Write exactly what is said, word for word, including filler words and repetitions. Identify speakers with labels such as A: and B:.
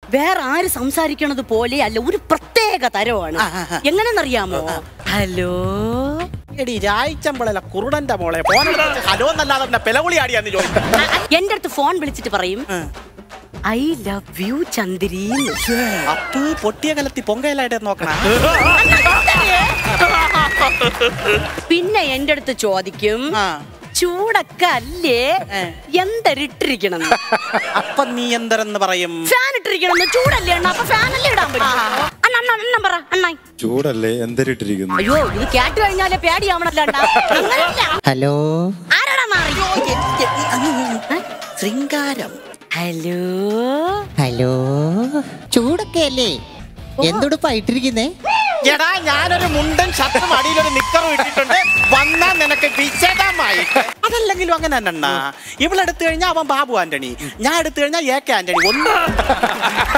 A: വേറെ ആര് സംസാരിക്കണത് പോലെ അല്ല, ഒരു പ്രത്യേക തരമാണ്. എങ്ങനെന്നറിയാമോ? ഹലോ
B: എടി രായിച്ചമ്പളല്ല കുറുടന്റെ മോളെ ഫോൺ ഹലോ എന്നല്ലാതെ പെലകുളി ആടിയാന്ന് ചോദിക്കും.
A: എന്റെ അടുത്ത് ഫോൺ വിളിച്ചിട്ട് പറയും ഐ ലവ് യു ചന്ദ്രി.
B: അപ്പ് പൊട്ടിയ കലത്തി പൊങ്കയിലായിട്ട് നോക്കണ.
A: പിന്നെ എന്റെ അടുത്ത് ചോദിക്കും ചൂടൊക്കെ അല്ലേ എന്തരിട്ടിരിക്കണം.
B: അപ്പൊ നീ എന്തരെന്ന് പറയും?
A: ഫാൻ ഇട്ടിരിക്കണം. ചൂടല്ലേ അണ്ണ, അപ്പൊ ഫാനല്ലേ ഇടാൻ പറ്റും. അണ്ണ അണ്ണൻ പറ അണ്ണ
C: ചൂടല്ലേ എന്തരിട്ടിരിക്കുന്നു.
A: അയ്യോ ഇത് കേട്ട് കഴിഞ്ഞാലേ പേടിയാവണല്ലോ അണ്ണ.
D: ഹലോ
A: ആരാടാ മാറി?
B: ശൃംഗാരം.
A: ഹലോ
D: ഹലോ ചൂടൊക്കെ അല്ലേ എന്തുടുപ്പായിട്ടിരിക്കുന്നേ?
B: എടാ ഞാനൊരു മുണ്ടൻ ഷർട്ടും അടിയിലൊരു നിക്കറും ഇട്ടിട്ടുണ്ട്. വന്നാ നിനക്ക് വിശദമായി. അതല്ലെങ്കിലും അങ്ങനെ തന്നെ. ഇവളെടുത്തു കഴിഞ്ഞാൽ അവൻ ബാബു ആന്റണി, ഞാൻ എടുത്തു കഴിഞ്ഞാൽ എ കെ ആന്റണി. ഒന്ന്